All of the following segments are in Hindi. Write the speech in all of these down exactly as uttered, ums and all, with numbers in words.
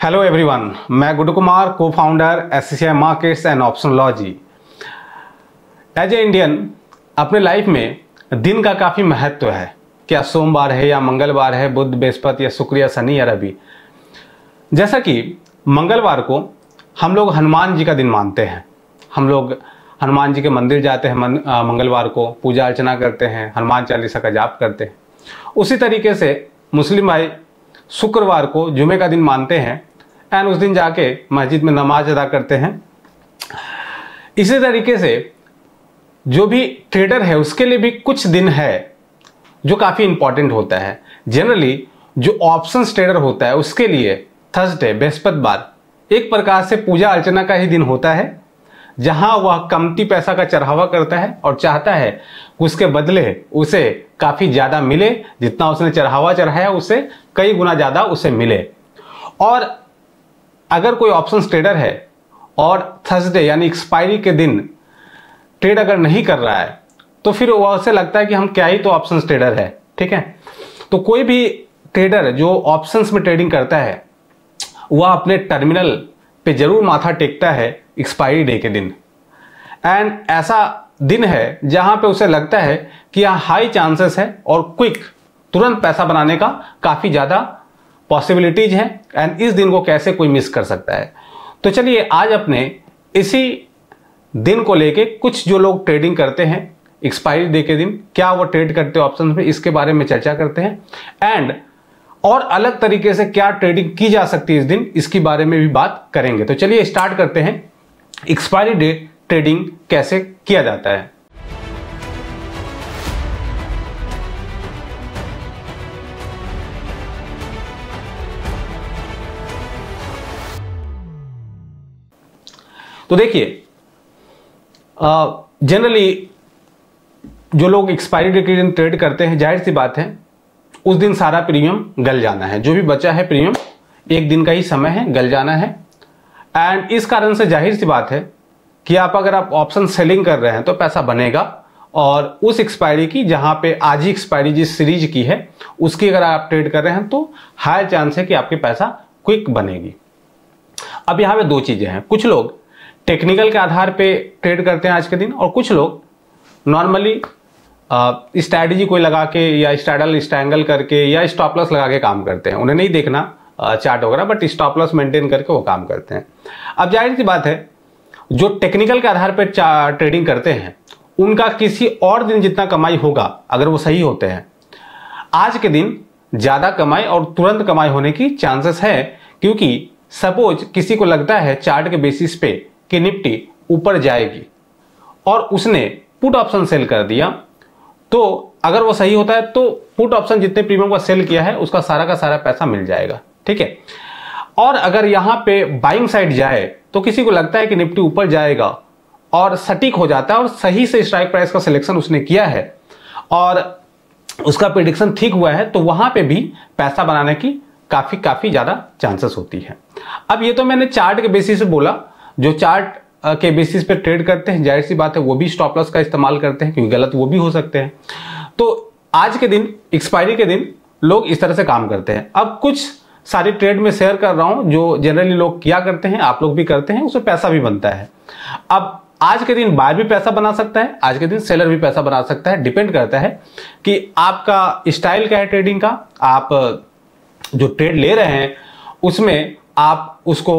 हेलो एवरीवन, मैं Guddu Kumar, co founder S C C I markets and optionology. As a Indian अपने लाइफ में दिन का काफ़ी महत्व है। क्या सोमवार है या मंगलवार है, बुध बृहस्पति या शुक्र या शनि या रवि। जैसा कि मंगलवार को हम लोग हनुमान जी का दिन मानते हैं। हम लोग हनुमान जी के मंदिर जाते हैं, मन, आ, मंगलवार को पूजा अर्चना करते हैं, हनुमान चालीसा का जाप करते हैं। उसी तरीके से मुस्लिम भाई शुक्रवार को जुमे का दिन मानते हैं एंड उस दिन जाके मस्जिद में नमाज अदा करते हैं। इसी तरीके से जो भी ट्रेडर है उसके लिए भी कुछ दिन है जो काफ़ी इंपॉर्टेंट होता है। जनरली जो ऑप्शंस ट्रेडर होता है उसके लिए थर्सडे बृहस्पतिवार एक प्रकार से पूजा अर्चना का ही दिन होता है, जहां वह कमती पैसा का चढ़ावा करता है और चाहता है कि उसके बदले उसे काफ़ी ज़्यादा मिले। जितना उसने चढ़ावा चढ़ाया उससे कई गुना ज़्यादा उसे मिले। और अगर कोई ऑप्शंस ट्रेडर है और थर्सडे यानी एक्सपायरी के दिन ट्रेड अगर नहीं कर रहा है तो फिर वह उसे लगता है कि हम क्या ही तो ऑप्शंस ट्रेडर है। ठीक है, तो कोई भी ट्रेडर जो ऑप्शंस में ट्रेडिंग करता है वह अपने टर्मिनल पे जरूर माथा टेकता है एक्सपायरी डे के दिन। एंड ऐसा दिन है जहां पे उसे लगता है कि यहाँ हाई चांसेस है और क्विक तुरंत पैसा बनाने का काफ़ी ज़्यादा पॉसिबिलिटीज है। एंड इस दिन को कैसे कोई मिस कर सकता है। तो चलिए आज अपने इसी दिन को लेके कुछ जो लोग ट्रेडिंग करते हैं एक्सपायरी डे के दिन, क्या वो ट्रेड करते हैं ऑप्शन में, इसके बारे में चर्चा करते हैं। एंड और अलग तरीके से क्या ट्रेडिंग की जा सकती है इस दिन, इसके बारे में भी बात करेंगे। तो चलिए स्टार्ट करते हैं एक्सपायरी डे ट्रेडिंग कैसे किया जाता है। तो देखिए, जनरली जो लोग एक्सपायरी डे के दिन ट्रेड करते हैं, जाहिर सी बात है उस दिन सारा प्रीमियम गल जाना है। जो भी बचा है प्रीमियम एक दिन का ही समय है, गल जाना है। एंड इस कारण से जाहिर सी बात है कि आप अगर आप ऑप्शन सेलिंग कर रहे हैं तो पैसा बनेगा। और उस एक्सपायरी की जहां पे आज ही एक्सपायरी जिस सीरीज की है उसकी अगर आप ट्रेड कर रहे हैं तो हाई चांस है कि आपके पैसा क्विक बनेगी। अब यहाँ पे दो चीजें हैं, कुछ लोग टेक्निकल के आधार पे ट्रेड करते हैं आज के दिन और कुछ लोग नॉर्मली स्ट्रैटेजी कोई लगा के या स्ट्रैडल स्ट्रैंगल करके या स्टॉप लॉस लगा के काम करते हैं। उन्हें नहीं देखना चार्ट वगैरह, बट स्टॉप लॉस मेंटेन करके वो काम करते हैं। अब जाहिर सी बात है जो टेक्निकल के आधार पर ट्रेडिंग करते हैं उनका किसी और दिन जितना कमाई होगा अगर वो सही होते हैं, आज के दिन ज़्यादा कमाई और तुरंत कमाई होने की चांसेस है। क्योंकि सपोज किसी को लगता है चार्ट के बेसिस पे कि निफ्टी ऊपर जाएगी और उसने पुट ऑप्शन सेल कर दिया, तो अगर वो सही होता है तो पुट ऑप्शन जितने प्रीमियम का सेल किया है उसका सारा का सारा पैसा मिल जाएगा। ठीक है, और अगर यहाँ पे बाइंग साइड जाए तो किसी को लगता है कि निफ्टी ऊपर जाएगा और सटीक हो जाता है और सही से स्ट्राइक प्राइस का सिलेक्शन उसने किया है और उसका प्रेडिक्शन ठीक हुआ है, तो वहां पे भी पैसा बनाने की काफी काफी ज्यादा चांसेस होती है। अब ये तो मैंने चार्ट के बेसिस पे बोला। जो चार्ट के बेसिस पे ट्रेड करते हैं जाहिर सी बात है वो भी स्टॉप लॉस का इस्तेमाल करते हैं, क्योंकि गलत वो भी हो सकते हैं। तो आज के दिन एक्सपायरी के दिन लोग इस तरह से काम करते हैं। अब कुछ सारी ट्रेड में शेयर कर रहा हूं जो जनरली लोग किया करते हैं, आप लोग भी करते हैं, उसमें पैसा भी बनता है। अब आज के दिन बायर भी पैसा बना सकता है, आज के दिन सेलर भी पैसा बना सकता है। डिपेंड करता है कि आपका स्टाइल क्या है ट्रेडिंग का, आप जो ट्रेड ले रहे हैं उसमें आप उसको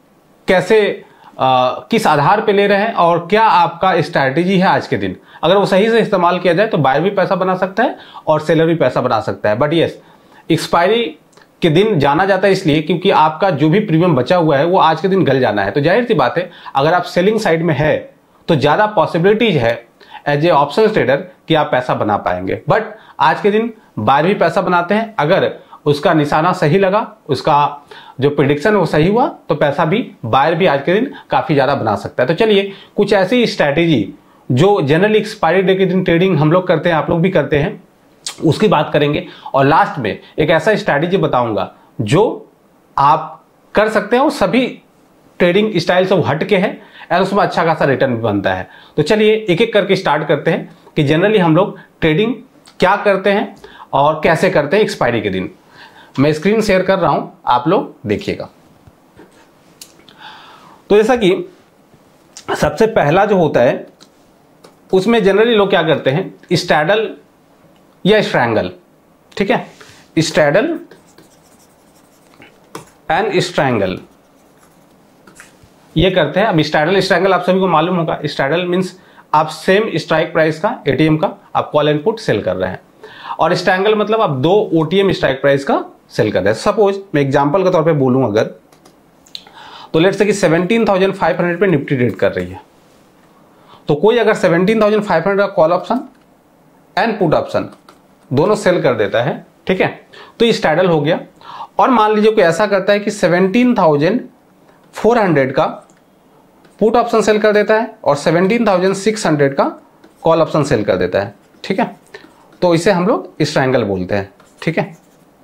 कैसे आ, किस आधार पे ले रहे हैं और क्या आपका स्ट्रैटेजी है आज के दिन। अगर वो सही से इस्तेमाल किया जाए तो बायर भी पैसा बना सकता है और सेलर भी पैसा बना सकता है। बट यस, एक्सपायरी के दिन जाना जाता है इसलिए क्योंकि आपका जो भी प्रीमियम बचा हुआ है वो आज के दिन गल जाना है। तो जाहिर सी बात है अगर आप सेलिंग साइड में है तो ज़्यादा पॉसिबिलिटीज है एज ए ऑप्शन ट्रेडर कि आप पैसा बना पाएंगे। बट आज के दिन बायर भी पैसा बनाते हैं, अगर उसका निशाना सही लगा, उसका जो प्रेडिक्शन वो सही हुआ तो पैसा भी बायर भी आज के दिन काफ़ी ज़्यादा बना सकता है। तो चलिए कुछ ऐसी स्ट्रैटेजी जो जनरली एक्सपायरी डे के दिन ट्रेडिंग हम लोग करते हैं, आप लोग भी करते हैं, उसकी बात करेंगे। और लास्ट में एक ऐसा स्ट्रैटेजी बताऊंगा जो आप कर सकते हैं और सभी ट्रेडिंग स्टाइल से हट के है और उसमें अच्छा खासा रिटर्न भी बनता है। तो चलिए एक एक करके स्टार्ट करते हैं कि जनरली हम लोग ट्रेडिंग क्या करते हैं और कैसे करते हैं एक्सपायरी के दिन। मैं स्क्रीन शेयर कर रहा हूं, आप लोग देखिएगा। तो जैसा कि सबसे पहला जो होता है उसमें जनरली लोग क्या करते हैं, स्ट्रैडल या स्ट्रैंगल, ठीक है, स्ट्रैडल एंड स्ट्रैंगल ये करते हैं। अब स्ट्रैडल स्ट्रैंगल आप सभी को मालूम होगा, स्ट्रैडल मींस आप सेम स्ट्राइक प्राइस का एटीएम का आप कॉल एंड पुट सेल कर रहे हैं, और स्ट्रैंगल मतलब आप दो ओटीएम स्ट्राइक प्राइस का सेल कर रहे हैं। सपोज मैं एग्जांपल के तौर पे बोलूं अगर, तो लेट्स से कि सेवनटीन थाउजेंड फाइव हंड्रेड पे निफ्टी ट्रेड कर रही है, तो कोई अगर सेवनटीन थाउजेंड फाइव हंड्रेड का call option and put option दोनों सेल कर देता है, ठीक है, तो ये स्ट्रैडल हो गया। और मान लीजिए कोई ऐसा करता है कि सेवनटीन थाउजेंड फोर हंड्रेड का पुट ऑप्शन सेल कर देता है और सेवनटीन थाउजेंड सिक्स हंड्रेड का कॉल ऑप्शन सेल कर देता है, ठीक है, तो इसे हम लोग स्ट्रैंगल बोलते हैं, ठीक है।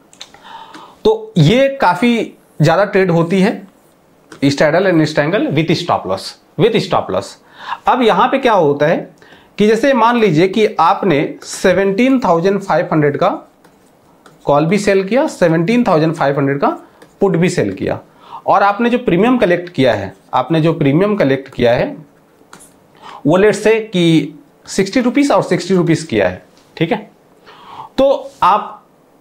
तो ये काफी ज्यादा ट्रेड होती है, straddle and strangle with stop loss, with stop loss. अब यहां पे क्या होता है कि जैसे मान लीजिए कि आपने सेवनटीन थाउजेंड फाइव हंड्रेड का कॉल भी सेल किया, सेवनटीन थाउजेंड फाइव हंड्रेड का पुट भी सेल किया, और आपने जो प्रीमियम कलेक्ट किया है, आपने जो प्रीमियम कलेक्ट किया है वो लेट से कि सिक्सटी रुपीस और सिक्सटी रुपीस किया है, ठीक है। तो आप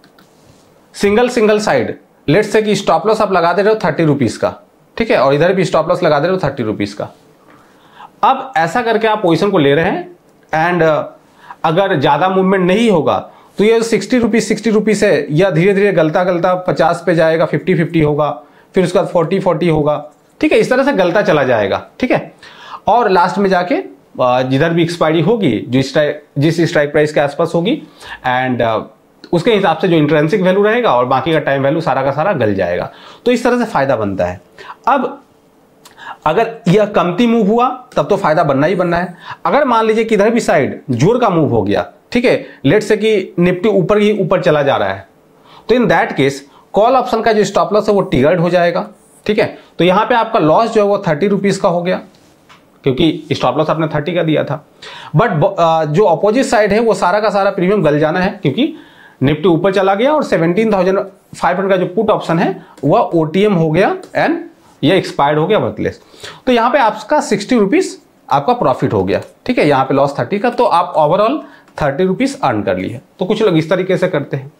single single side late say कि स्टॉप लॉस आप लगा दे रहे हो थर्टी रुपीस का, ठीक है, और इधर भी स्टॉप लॉस लगा दे रहे हो थर्टी रुपीस का। अब ऐसा करके आप पोजीशन को ले रहे हैं, एंड अगर ज्यादा मूवमेंट नहीं होगा तो ये सिक्सटी रुपीज सिक्सटी रुपीज है, या धीरे धीरे गलता गलता पचास पे जाएगा, फिफ्टी फिफ्टी होगा, फिर उसके बाद फोर्टी फोर्टी होगा, ठीक है, इस तरह से गलता चला जाएगा, ठीक है। और लास्ट में जाके जिधर भी एक्सपायरी होगी, जिस जिस स्ट्राइक प्राइस के आसपास होगी, एंड उसके हिसाब से जो इंट्रेंसिक वैल्यू रहेगा और बाकी का टाइम वैल्यू सारा का सारा गल जाएगा। तो इस तरह से फायदा बनता है। अब अगर यह कमती मूव हुआ तब तो फायदा बनना ही बनना है। अगर मान लीजिए कि इधर भी साइड जोर का मूव हो गया, ठीक है, लेट से कि निफ्टी ऊपर ही ऊपर चला जा रहा है, तो in that case call option का जो स्टॉप लॉस है वो ट्रिगर्ड हो जाएगा, ठीक है। तो यहां पे आपका लॉस जो है वो थर्टी रुपीज का हो गया, क्योंकि स्टॉप लॉस आपने थर्टी का दिया था। बट जो अपोजिट साइड है वो सारा का सारा प्रीमियम गल जाना है, क्योंकि निफ्टी ऊपर चला गया और सेवनटीन थाउजेंड फाइव हंड्रेड का जो पुट ऑप्शन है वह ओटीएम हो गया एंड ये एक्सपायर्ड हो गया वर्थलेस। तो यहाँ पे आपका सिक्सटी रुपीज आपका प्रॉफिट हो गया, ठीक है, यहाँ पे लॉस थर्टी का, तो आप ओवरऑल थर्टी रुपीज अर्न कर लिए। तो कुछ लोग इस तरीके से करते हैं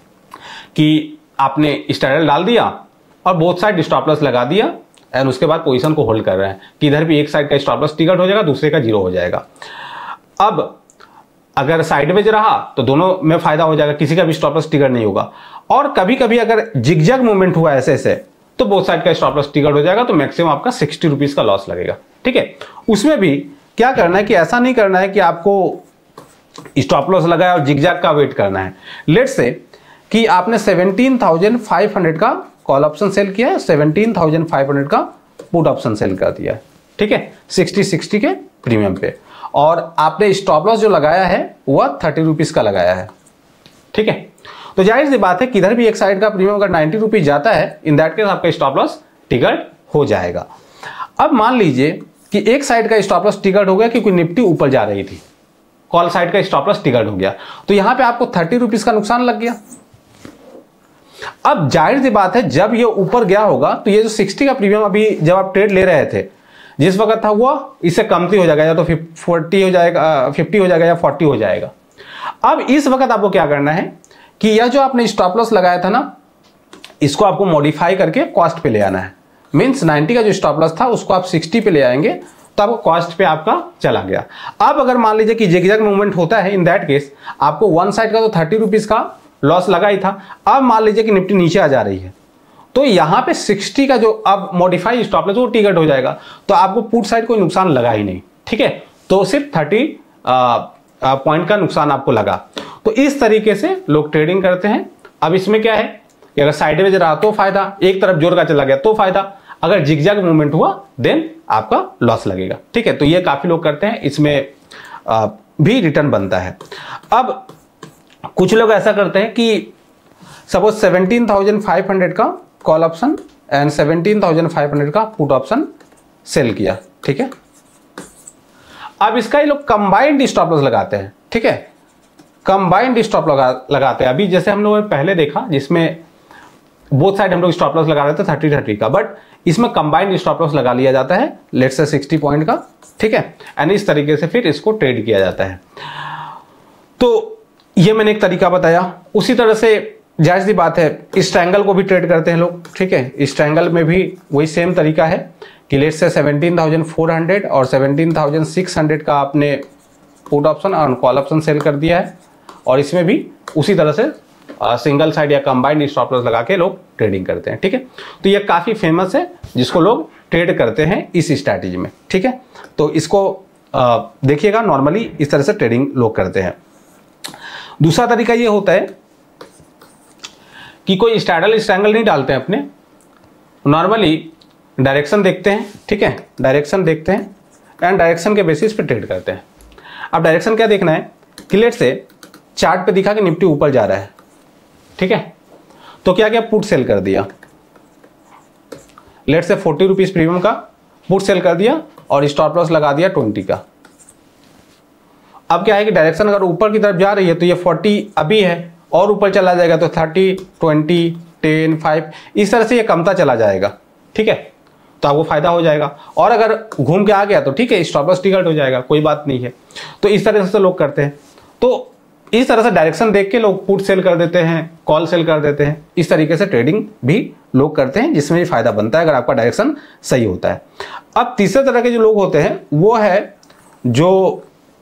कि आपने स्ट्रैडल डाल दिया और बोथ साइड स्टॉप लॉस लगा दिया, एंड उसके बाद पोजीशन को होल्ड कर रहे हैं कि इधर भी एक साइड का स्टॉप लॉस ट्रिगर्ड हो जाएगा, दूसरे का जीरो हो जाएगा। अब अगर साइडवेज रहा तो दोनों में फायदा हो जाएगा, किसी का भी स्टॉप लॉस ट्रिगर नहीं होगा। और कभी कभी अगर जिगजैग मूवमेंट हुआ ऐसे ऐसे तो बोथ साइड का स्टॉप लॉस ट्रिगर्ड हो जाएगा, तो मैक्सिमम आपका सिक्सटी रुपीज का लॉस लगेगा, ठीक है। उसमें भी क्या करना है कि ऐसा नहीं करना है कि आपको स्टॉप लॉस लगाया और जिगजैग का वेट करना है। लेट्स से कि आपने सेवनटीन थाउजेंड फाइव हंड्रेड का कॉल ऑप्शन सेल किया है, सेवनटीन थाउजेंड फाइव हंड्रेड का पुट ऑप्शन सेल कर दिया है, ठीक है, सिक्सटी सिक्सटी के प्रीमियम पे, और आपने स्टॉप लॉस जो लगाया है वह थर्टी रुपीज का लगाया है, ठीक है। तो जाहिर सी बात है कि इधर भी एक साइड का प्रीमियम अगर नाइन्टी रुपीज जाता है, इन दैट केस आपका स्टॉप लॉस ट्रिगर्ड हो जाएगा। अब मान लीजिए कि एक साइड का स्टॉप लॉस ट्रिगर्ड हो गया क्योंकि निफ्टी ऊपर जा रही थी, कॉल साइड का स्टॉप लॉस ट्रिगर्ड हो गया, तो यहां पे आपको थर्टी रुपीज का नुकसान लग गया। अब जाहिर सी बात है जब ये ऊपर गया होगा तो ये जो सिक्सटी का प्रीमियम अभी जब आप ट्रेड ले रहे थे जिस वक्त था वो इससे कमती हो जाएगा, या तो फोर्टी हो जाएगा, फिफ्टी हो जाएगा या फोर्टी हो जाएगा। अब इस वक्त आपको क्या करना है कि यह जो आपने स्टॉप लॉस लगाया था ना, इसको आपको मॉडिफाई करके कॉस्ट पे ले आना है। मींस नाइन्टी का जो स्टॉप लॉस था उसको आप सिक्सटी पे ले आएंगे, तो आपको कॉस्ट पे आपका चला गया। अब अगर मान लीजिए कि जिगजैग मूवमेंट होता है, इन दैट केस आपको वन साइड का तो थर्टी रुपीज का लॉस लगा ही था। अब मान लीजिए कि निफ्टी नीचे आ जा रही है, तो यहां पे सिक्सटी का जो अब मॉडिफाई स्टॉप लॉस वो ट्रिगर्ड हो जाएगा, तो आपको पुट साइड कोई नुकसान लगा ही नहीं, ठीक है, तो सिर्फ थर्टी पॉइंट का नुकसान आपको लगा। तो इस तरीके से लोग ट्रेडिंग करते हैं। अब इसमें क्या है कि अगर साइडवेज रहा तो फायदा, एक तरफ जोर का चला गया तो फायदा, अगर जिगजैग मूवमेंट हुआ देन आपका लॉस लगेगा, ठीक है। तो ये काफी लोग करते हैं, इसमें आ, भी रिटर्न बनता है। अब कुछ लोग ऐसा करते हैं कि suppose seventeen thousand five hundred का call option and seventeen thousand five hundred का पुट ऑप्शन सेल किया, ठीक है। अब इसका ये लोग कंबाइंड स्टॉप लॉस लगाते हैं, ठीक है, कंबाइंड स्टॉप लगा लगाते हैं। अभी जैसे हम लोगों ने पहले देखा जिसमें बोथ साइड हम लोग स्टॉप लॉस लगा रहे थे थर्टी थर्टी का, बट इसमें कंबाइंड स्टॉप लॉस लगा लिया जाता है लेट्स से सिक्सटी पॉइंट का, ठीक है, एंड इस तरीके से फिर इसको ट्रेड किया जाता है। तो ये मैंने एक तरीका बताया। उसी तरह से जायज़ सी बात है इस ट्रायंगल को भी ट्रेड करते हैं लोग, ठीक है। इस ट्रायंगल में भी वही सेम तरीका है कि let's say seventeen thousand four hundred और सेवनटीन थाउजेंड सिक्स हंड्रेड का आपने पुट ऑप्शन और कॉल ऑप्शन सेल कर दिया है, और इसमें भी उसी तरह से सिंगल साइड या कंबाइंड स्टॉप लॉस लगा के लोग ट्रेडिंग करते हैं, ठीक है। तो ये काफ़ी फेमस है जिसको लोग ट्रेड करते हैं इस स्ट्रैटेजी में, ठीक है। तो इसको देखिएगा, नॉर्मली इस तरह से ट्रेडिंग लोग करते हैं। दूसरा तरीका ये होता है कि कोई स्ट्रैडल स्ट्रैंगल नहीं डालते हैं अपने, नॉर्मली डायरेक्शन देखते हैं, ठीक है, डायरेक्शन देखते हैं एंड डायरेक्शन के बेसिस पे ट्रेड करते हैं। अब डायरेक्शन क्या देखना है कि लेट से चार्ट पे दिखा कि निफ्टी ऊपर जा रहा है, ठीक है, तो क्या क्या पुट सेल कर दिया, let say forty rupees premium का पुट सेल कर दिया और स्टॉप लॉस लगा दिया ट्वेंटी का। अब क्या है कि डायरेक्शन अगर ऊपर की तरफ जा रही है तो ये फोर्टी अभी है और ऊपर चला जाएगा तो थर्टी, ट्वेंटी, टेन, फाइव इस तरह से ये कमता चला जाएगा, ठीक है, तो आपको फायदा हो जाएगा। और अगर घूम के आ गया तो ठीक है, स्टॉप लॉस टिकट हो जाएगा, कोई बात नहीं है। तो इस तरह से लोग करते हैं। तो इस तरह से डायरेक्शन देख के लोग पुट सेल कर देते हैं, कॉल सेल कर देते हैं, इस तरीके से ट्रेडिंग भी लोग करते हैं, जिसमें भी फायदा बनता है अगर आपका डायरेक्शन सही होता है। अब तीसरे तरह के जो लोग होते हैं वो है जो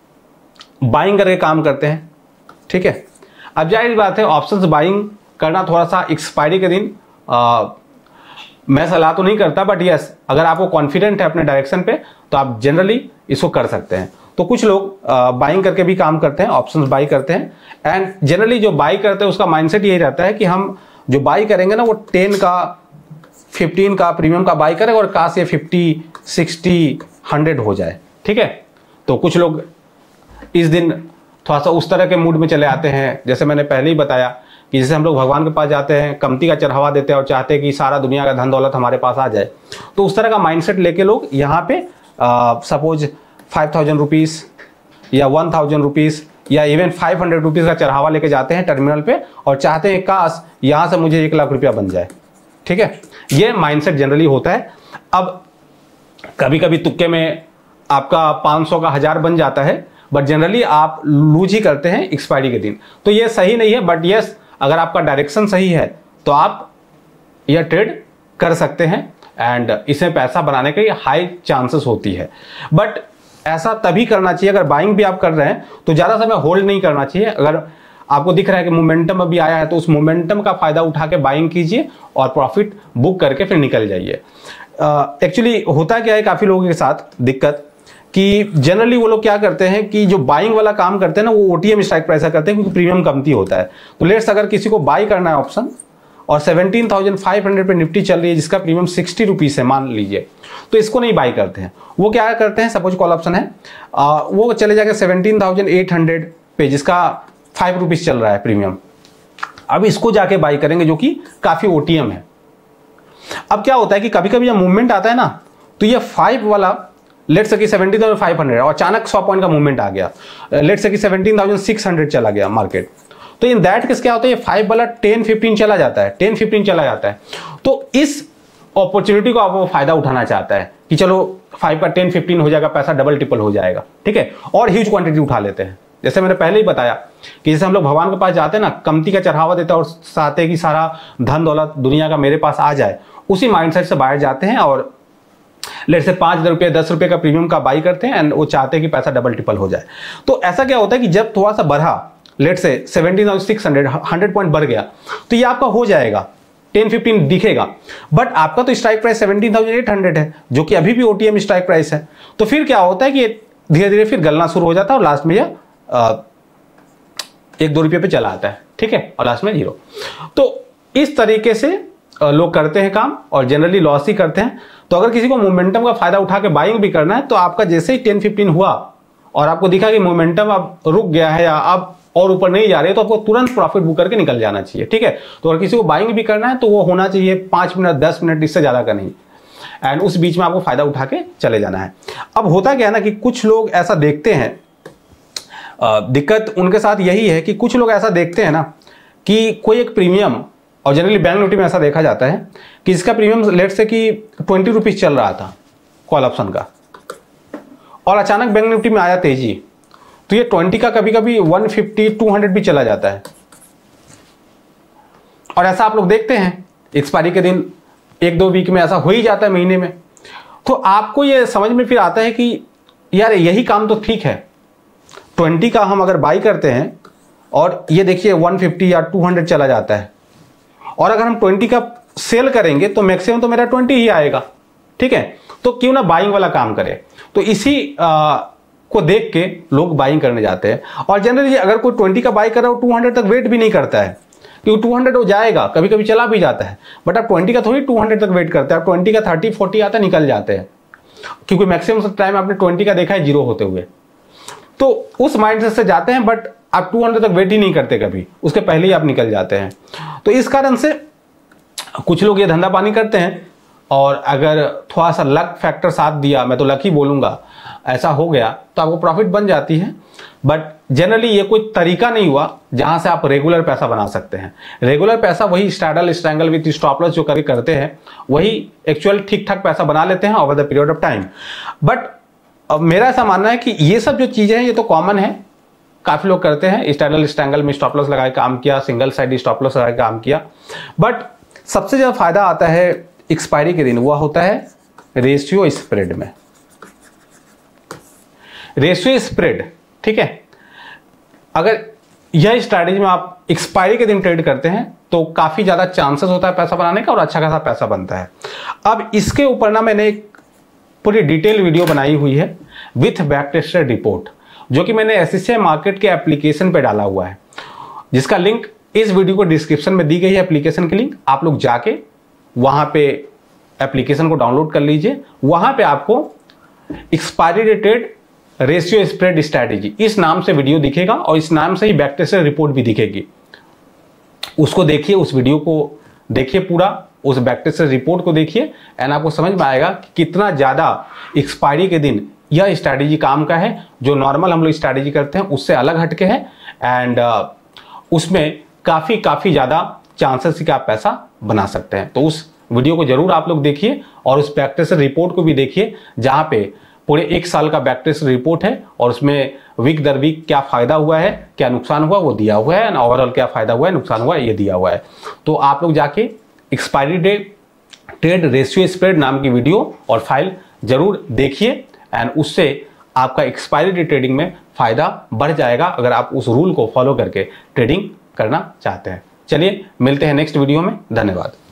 बाइंग करके काम करते हैं, ठीक है। अब जाहिर बात है ऑप्शंस बाइंग करना थोड़ा सा एक्सपायरी के दिन आ, मैं सलाह तो नहीं करता, बट यस अगर आपको कॉन्फिडेंट है अपने डायरेक्शन पे तो आप जनरली इसको कर सकते हैं। तो कुछ लोग बाइंग करके भी काम करते हैं, ऑप्शंस बाई करते हैं, एंड जनरली जो बाई करते हैं उसका माइंडसेट यही रहता है कि हम जो बाई करेंगे ना वो टेन का, फिफ्टीन का प्रीमियम का बाई करेंगे और काश ये फिफ्टी, सिक्सटी, हंड्रेड हो जाए, ठीक है। तो कुछ लोग इस दिन थोड़ा सा उस तरह के मूड में चले आते हैं, जैसे मैंने पहले ही बताया कि जैसे हम लोग भगवान के पास जाते हैं, कमती का चढ़ावा देते हैं और चाहते हैं कि सारा दुनिया का धन दौलत हमारे पास आ जाए, तो उस तरह का माइंडसेट लेके लोग यहाँ पे सपोज फाइव थाउजेंड रुपीज़ या वन थाउजेंड रुपीज़ या इवन फाइव हंड्रेड रुपीज़ का चढ़ावा लेके जाते हैं टर्मिनल पे और चाहते हैं काश यहाँ से मुझे एक लाख रुपया बन जाए, ठीक है। ये माइंडसेट जनरली होता है। अब कभी कभी तुक्के में आपका पाँच सौ का हज़ार बन जाता है, बट जनरली आप लूज ही करते हैं एक्सपायरी के दिन, तो ये सही नहीं है। बट यस अगर आपका डायरेक्शन सही है तो आप यह ट्रेड कर सकते हैं एंड इसमें पैसा बनाने की हाई चांसेस होती है। बट ऐसा तभी करना चाहिए अगर बाइंग भी आप कर रहे हैं तो ज़्यादा समय होल्ड नहीं करना चाहिए। अगर आपको दिख रहा है कि मोमेंटम अभी आया है तो उस मोमेंटम का फायदा उठा के बाइंग कीजिए और प्रॉफिट बुक करके फिर निकल जाइए। एक्चुअली uh, होता क्या है काफ़ी लोगों के साथ दिक्कत कि जनरली वो लोग क्या करते हैं कि जो बाइंग वाला काम करते हैं ना वो ओटीएम स्ट्राइक प्राइस करते हैं क्योंकि प्रीमियम कमती होता है। तो लेट्स अगर किसी को बाई करना है ऑप्शन और सेवनटीन थाउजेंड फाइव हंड्रेड पे निफ्टी चल रही है जिसका प्रीमियम सिक्सटी रुपीज़ है मान लीजिए, तो इसको नहीं बाई करते हैं। वो क्या करते हैं, सपोज कॉल ऑप्शन है आ, वो चले जाकर सेवनटीन थाउजेंड एट हंड्रेड पे जिसका फाइव रुपीज़ चल रहा है प्रीमियम, अब इसको जाके बाई करेंगे जो कि काफ़ी ओटीएम है। अब क्या होता है कि कभी कभी जब मूवमेंट आता है ना तो ये फाइव वाला लेट से कि सेवनटीन थाउजेंड फाइव हंड्रेड और अचानक सौ पॉइंट का मूवमेंट आ गया, लेट से कि सेवनटीन थाउजेंड सिक्स हंड्रेड चला गया मार्केट, तो इन दैट केस क्या होता है ये फाइव वाला टेन फिफ्टीन चला जाता है, टेन फिफ्टीन चला जाता है। तो इस अपॉर्चुनिटी को आप फायदा उठाना चाहता है कि चलो फाइव का टेन फिफ्टीन हो जाएगा, पैसा डबल ट्रिपल हो जाएगा, ठीक है, और ह्यूज क्वांटिटी उठा लेते हैं। जैसे मैंने पहले ही बताया कि जैसे हम लोग भगवान के पास जाते हैं ना, कमती का चढ़ावा देते हैं और चाहते हैं कि सारा धन दौलत दुनिया का मेरे पास आ जाए, उसी माइंडसेट से बाहर जाते हैं और लेट से पाँच रुपये दस रुपये का प्रीमियम का बाई करते हैं एंड वो चाहते हैं कि पैसा डबल ट्रिपल हो जाए। तो ऐसा क्या होता है कि जब थोड़ा सा बढ़ा, let say seventeen thousand six hundred hundred point बढ़ गया तो ये आपका हो जाएगा, टेन फिफ्टीन दिखेगा, बट आपका तो strike price seventeen thousand eight hundred है जो कि अभी भी ओटीएम स्ट्राइक प्राइस है। तो फिर क्या होता है कि धीरे धीरे फिर गलना शुरू हो जाता है और लास्ट में यह एक दो रुपये पे चला आता है, ठीक है, और लास्ट में जीरो। तो इस तरीके से लोग करते हैं काम और जनरली लॉस ही करते हैं। तो अगर किसी को मोमेंटम का फायदा उठा के बाइंग भी करना है तो आपका जैसे ही टेन फिफ्टीन हुआ और आपको दिखा कि मोमेंटम अब रुक गया है या अब और ऊपर नहीं जा रहे तो आपको तुरंत प्रॉफिट बुक करके निकल जाना चाहिए, ठीक है। तो अगर किसी को बाइंग भी करना है तो वो होना चाहिए पाँच मिनट दस मिनट, इससे ज़्यादा का नहीं, एंड उस बीच में आपको फायदा उठा के चले जाना है। अब होता क्या है ना कि कुछ लोग ऐसा देखते हैं, दिक्कत उनके साथ यही है कि कुछ लोग ऐसा देखते हैं ना कि कोई एक प्रीमियम और जनरली बैंक निफ्टी में ऐसा देखा जाता है कि इसका प्रीमियम लेट से कि ट्वेंटी रुपीज़ चल रहा था कॉल ऑप्शन का, और अचानक बैंक निफ्टी में आया तेजी, तो ये ट्वेंटी का कभी कभी वन फिफ्टी टू हंड्रेड भी चला जाता है। और ऐसा आप लोग देखते हैं एक्सपायरी के दिन एक दो वीक में ऐसा हो ही जाता है, महीने में। तो आपको ये समझ में फिर आता है कि यार यही काम तो ठीक है, ट्वेंटी का हम अगर बाई करते हैं और ये देखिए वन फिफ्टी या टू हंड्रेड चला जाता है, और अगर हम ट्वेंटी का सेल करेंगे तो मैक्सिमम तो मेरा ट्वेंटी ही आएगा, ठीक है। तो क्यों ना बाइंग वाला काम करें। तो इसी आ, को देख के लोग बाइंग करने जाते हैं। और जनरली अगर कोई ट्वेंटी का बाई कर रहा हो टू हंड्रेड तक वेट भी नहीं करता है, क्योंकि टू हंड्रेड हो जाएगा, कभी कभी चला भी जाता है। बट आप ट्वेंटी का थोड़ी टू हंड्रेड तक वेट करते हैं, आप ट्वेंटी का थर्टी फोर्टी आता निकल जाते हैं, क्योंकि मैक्सिमम टाइम आपने ट्वेंटी का देखा है जीरो होते हुए। तो उस माइंडसेट से जाते हैं, बट आप टू हंड्रेड तक वेट ही नहीं करते कभी, उसके पहले ही आप निकल जाते हैं। तो इस कारण से कुछ लोग ये धंधा पानी करते हैं, और अगर थोड़ा सा लक फैक्टर साथ दिया, मैं तो लक ही बोलूँगा, ऐसा हो गया तो आपको प्रॉफिट बन जाती है। बट जनरली ये कोई तरीका नहीं हुआ जहां से आप रेगुलर पैसा बना सकते हैं। रेगुलर पैसा वही straddle strangle with stop loss जो करके करते हैं, वही एक्चुअल ठीक ठाक पैसा बना लेते हैं over the period of time. But अब मेरा ऐसा मानना है कि ये सब जो चीज़ें हैं ये तो कॉमन है, काफ़ी लोग करते हैं। स्ट्रैडल स्ट्रैंगल में स्टॉप लॉस लगा के काम किया, सिंगल साइड स्टॉप लॉस लगा के काम किया। बट सबसे ज़्यादा फायदा आता है एक्सपायरी के दिन, वह होता है रेशियो स्प्रेड में। रेशियो स्प्रेड, ठीक है। अगर यह स्ट्रैटेजी में आप एक्सपायरी के दिन ट्रेड करते हैं तो काफी ज्यादा चांसेस होता है पैसा बनाने का, और अच्छा खासा पैसा बनता है। अब इसके ऊपर ना मैंने एक पूरी डिटेल वीडियो बनाई हुई है विथ बैक टेस्टेड रिपोर्ट, जो कि मैंने एसएससीआई मार्केट के एप्लीकेशन पे डाला हुआ है, जिसका लिंक इस वीडियो को डिस्क्रिप्शन में दी गई है। एप्लीकेशन की लिंक आप लोग जाके वहां पे एप्लीकेशन को डाउनलोड कर लीजिए। वहां पे आपको expiry dated ratio spread strategy इस नाम से वीडियो दिखेगा, और इस नाम से ही बैक टेस्टेड रिपोर्ट भी दिखेगी। उसको देखिए, उस वीडियो को देखिए पूरा, उस बैक टेस्टेड रिपोर्ट को देखिए, एंड आपको समझ में आएगा कि कितना ज्यादा एक्सपायरी के दिन यह स्ट्रैटेजी काम का है। जो नॉर्मल हम लोग स्ट्रैटेजी करते हैं उससे अलग हटके है, एंड उसमें काफी काफी ज्यादा चांसेस कि आप पैसा बना सकते हैं। तो उस वीडियो को जरूर आप लोग देखिए, और उस बैक टेस्टेड रिपोर्ट को भी देखिए, जहां पे पूरे एक साल का बैक टेस्ट रिपोर्ट है, और उसमें वीक दर वीक क्या फायदा हुआ है, क्या नुकसान हुआ वो दिया हुआ है, ओवरऑल क्या फायदा हुआ है, नुकसान हुआ है, ये दिया हुआ है। तो आप लोग जाके expiry day trade ratio spread नाम की वीडियो और फाइल जरूर देखिए, एंड उससे आपका एक्सपायरी डे ट्रेडिंग में फायदा बढ़ जाएगा, अगर आप उस रूल को फॉलो करके ट्रेडिंग करना चाहते हैं। चलिए मिलते हैं नेक्स्ट वीडियो में, धन्यवाद।